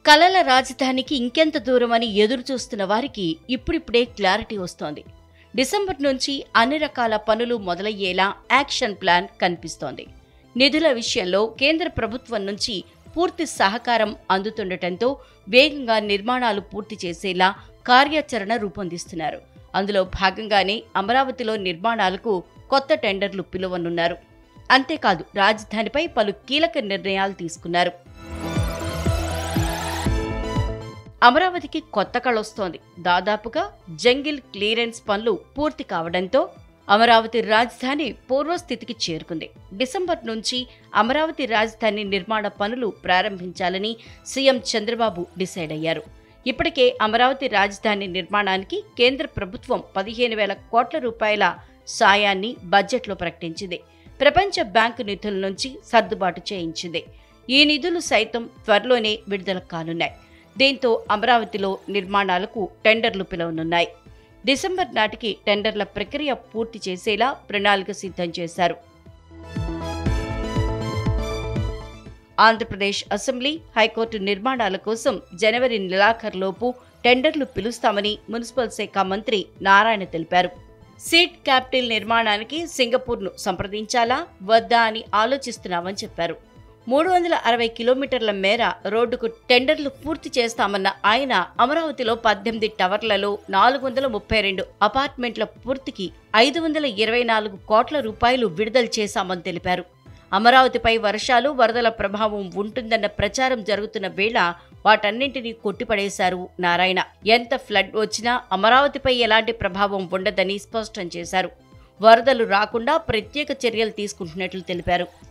కలల రాజధానికి ఇంకెంత దూరమని ఎదురు చూస్తున్న వారికి ఇప్పుడిప్పుడే క్లారిటీ వస్తోంది. డిసెంబర్ నుంచి అన్ని రకాల పనులు మొదలయ్యేలా యాక్షన్ ప్లాన్ కనిపిస్తోంది. నిధుల విషయంలో కేంద్ర ప్రభుత్వం నుంచి పూర్తి సహకారం అందుతుండటంతో వేగంగా నిర్మాణాలు పూర్తి చేసేలా కార్యాచరణ రూపొందిస్తున్నారు. అందులో భాగంగానే అమరావతిలో నిర్మాణాలకు కొత్త టెండర్లు పిలువనున్నారు. అంతేకాదు, రాజధానిపై పలు కీలక నిర్ణయాలు తీసుకున్నారు. అమరావతికి కొత్త కళొస్తోంది. దాదాపుగా జంగిల్ క్లియరెన్స్ పనులు పూర్తి కావడంతో అమరావతి రాజధాని పూర్వస్థితికి చేరుకుంది. డిసెంబర్ నుంచి అమరావతి రాజధాని నిర్మాణ పనులు ప్రారంభించాలని సీఎం చంద్రబాబు డిసైడ్ అయ్యారు. ఇప్పటికే అమరావతి రాజధాని నిర్మాణానికి కేంద్ర ప్రభుత్వం 15,000 కోట్ల రూపాయల సాయాన్ని బడ్జెట్లో ప్రకటించింది. ప్రపంచ బ్యాంకు నిధుల నుంచి సర్దుబాటు చేయించింది. ఈ నిధులు సైతం త్వరలోనే విడుదల కానున్నాయి. దీంతో అమరావతిలో నిర్మాణాలకు టెండర్లు పిలవనున్నాయి. డిసెంబర్ నాటికి టెండర్ల ప్రక్రియ పూర్తి చేసేలా ప్రణాళిక సిద్ధం చేశారు. ఆంధ్రప్రదేశ్ అసెంబ్లీ, హైకోర్టు నిర్మాణాల కోసం జనవరి నెలాఖరులోపు టెండర్లు పిలుస్తామని మున్సిపల్ శాఖ మంత్రి నారాయణ తెలిపారు. సీట్ క్యాపిటల్ నిర్మాణానికి సింగపూర్ను సంప్రదించాలా వద్దా అని ఆలోచిస్తున్నామని చెప్పారు. 360 కిలోమీటర్ల మేర రోడ్డుకు టెండర్లు పూర్తి చేస్తామన్న ఆయన అమరావతిలో 18 టవర్లలో 432 అపార్ట్మెంట్ల పూర్తికి 524 కోట్ల రూపాయలు విడుదల చేశామని తెలిపారు. అమరావతిపై వర్షాలు, వరదల ప్రభావం ఉంటుందన్న ప్రచారం జరుగుతున్న వేళ వాటన్నింటినీ కొట్టిపడేశారు నారాయణ. ఎంత ఫ్లడ్ వచ్చినా అమరావతిపై ఎలాంటి ప్రభావం ఉండదని స్పష్టం చేశారు. వరదలు రాకుండా ప్రత్యేక చర్యలు తీసుకుంటున్నట్లు తెలిపారు.